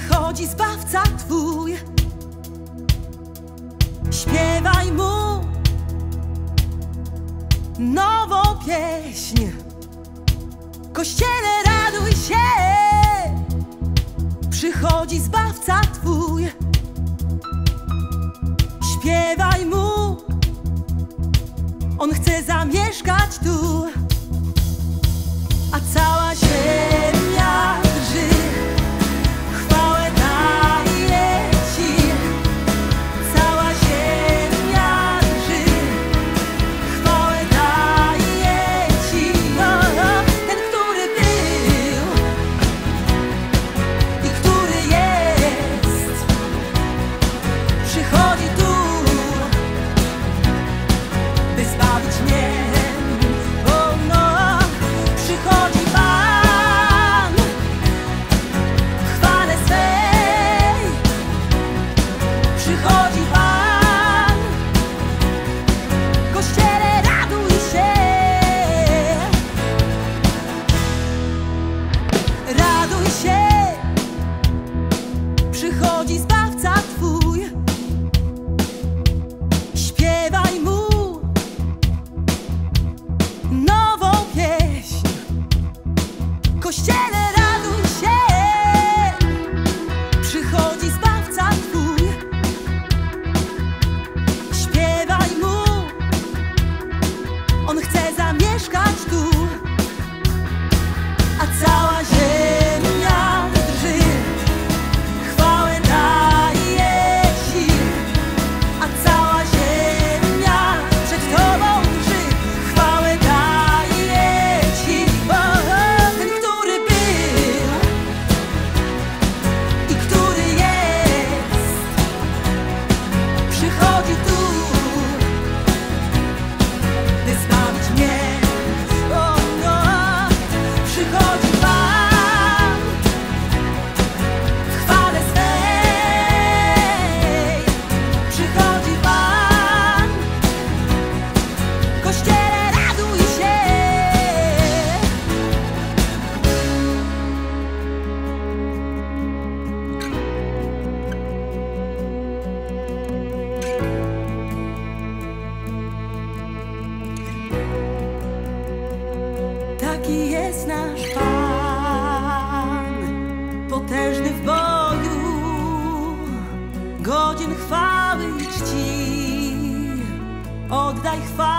Przychodzi Zbawca Twój, śpiewaj Mu nową pieśń. Kościele, raduj się, przychodzi Zbawca Twój, śpiewaj Mu, On chce zamieszkać tu, a cała ziemia drży. Chwałę daje Ci, cała ziemia drży. Chwałę daje Ci, ten, który był i który jest, przychodzi tu, by zbawić mnie. Przychodzi Zbawca Twój, śpiewaj Mu nową pieśń. Kościele, raduj się, przychodzi Zbawca Twój, śpiewaj Mu, On chce zamieszkać tu, a cała ziemia drży. Taki jest nasz Pan, potężny w boju, godzien chwały i czci. Oddaj chwałę